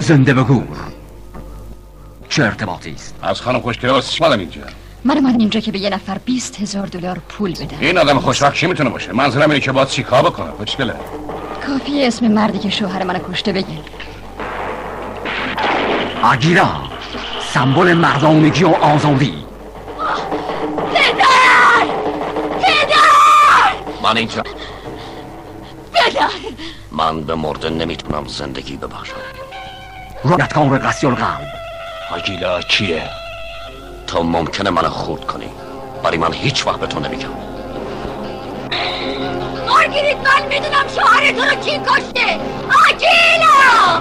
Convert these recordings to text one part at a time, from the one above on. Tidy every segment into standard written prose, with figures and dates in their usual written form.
زنده به گور. چه ارتباطی است؟ از خانم خوشگله واسه چی مادم اینجا؟ من اومدم اینجا که به یه نفر $20,000 پول بدم. این آدم خوشبخت چی میتونه باشه؟ منظورم اینه که باید چیکار بکنه. خوشگله کافیه اسم مردی که شوهر منو کشته بگین. آگیرا، سمبل مردانگی و آزادی. پدر! من اینجا. پدر! من به مرده نمیتونم زندگی ببخشم. رابطکار قسی القلب. آگیلا کیه؟ تو ممکنه منو خورد کنی، ولی من هیچ وقت به تو نمیگم. مارگریت، من میدونم شوهر تو رو کی کشته. آگیلا!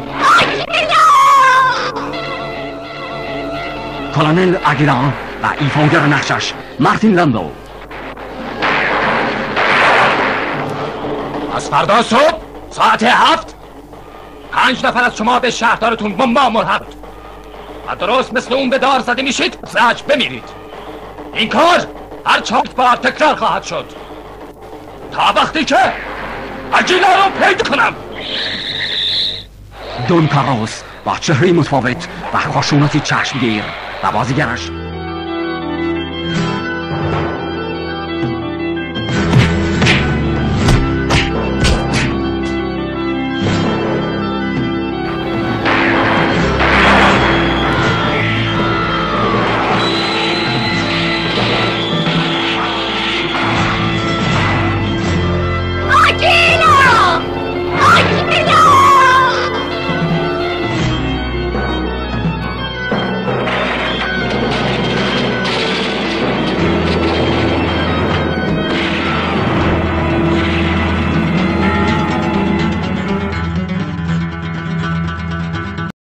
کلونل آگیلا و ایفاگر نقشش مارتین لاندو. از فردا صبح ساعت 7 5 نفر از شما به شهردارتون با ما ملحق و درست مثل اون به دار زده میشید زج بمیرید. این کار هر 4 بار تکرار خواهد شد تا وقتی که آگیلا رو پیدا کنم. دون کاروس با چهره متفاوت و خشونتی چشمگیر و بازیگرش